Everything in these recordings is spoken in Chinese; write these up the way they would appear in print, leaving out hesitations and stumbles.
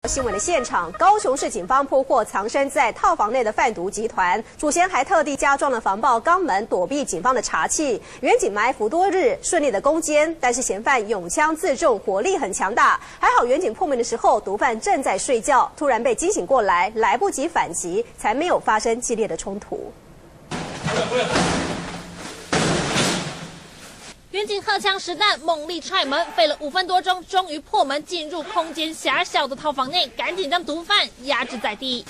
新闻的现场，高雄市警方破获藏身在套房内的贩毒集团，主嫌还特地加装了防爆肛门，躲避警方的查缉。远警埋伏多日，顺利的攻坚，但是嫌犯拥枪自重，火力很强大。还好远警破门的时候，毒贩正在睡觉，突然被惊醒过来，来不及反击，才没有发生激烈的冲突。 远警荷枪实弹，猛力踹门，费了5分多钟，终于破门进入空间狭小的套房内，赶紧将毒贩压制在地。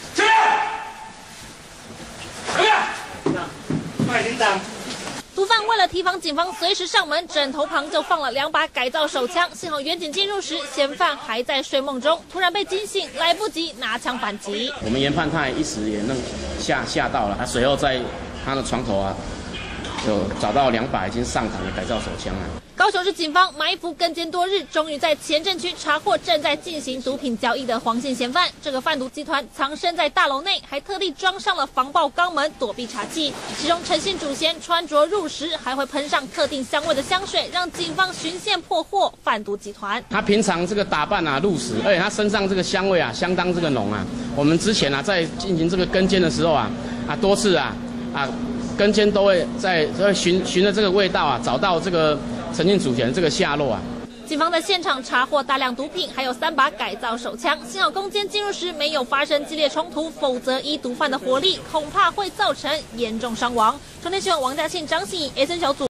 毒贩为了提防警方随时上门，枕头旁就放了2把改造手枪。幸好远警进入时，嫌犯还在睡梦中，突然被惊醒，来不及拿枪反击。 我们研判他一时也吓到了，他随后在他的床头就找到2把已经上膛的改造手枪了。 高雄市警方埋伏跟监多日，终于在前镇区查获正在进行毒品交易的黄姓嫌犯。这个贩毒集团藏身在大楼内，还特地装上了防爆肛门，躲避查缉。其中陈姓主嫌穿着入时，还会喷上特定香味的香水，让警方循线破获贩毒集团。 他平常这个打扮入时，而且他身上这个香味相当这个浓啊。我们之前在进行这个跟监的时候多次跟监都会循着这个味道找到这个陈姓主嫌这个下落警方在现场查获大量毒品，还有3把改造手枪。幸好攻坚进入时没有发生激烈冲突，否则依毒贩的火力，恐怕会造成严重伤亡。中天新闻王嘉庆、张信怡 SN 小组。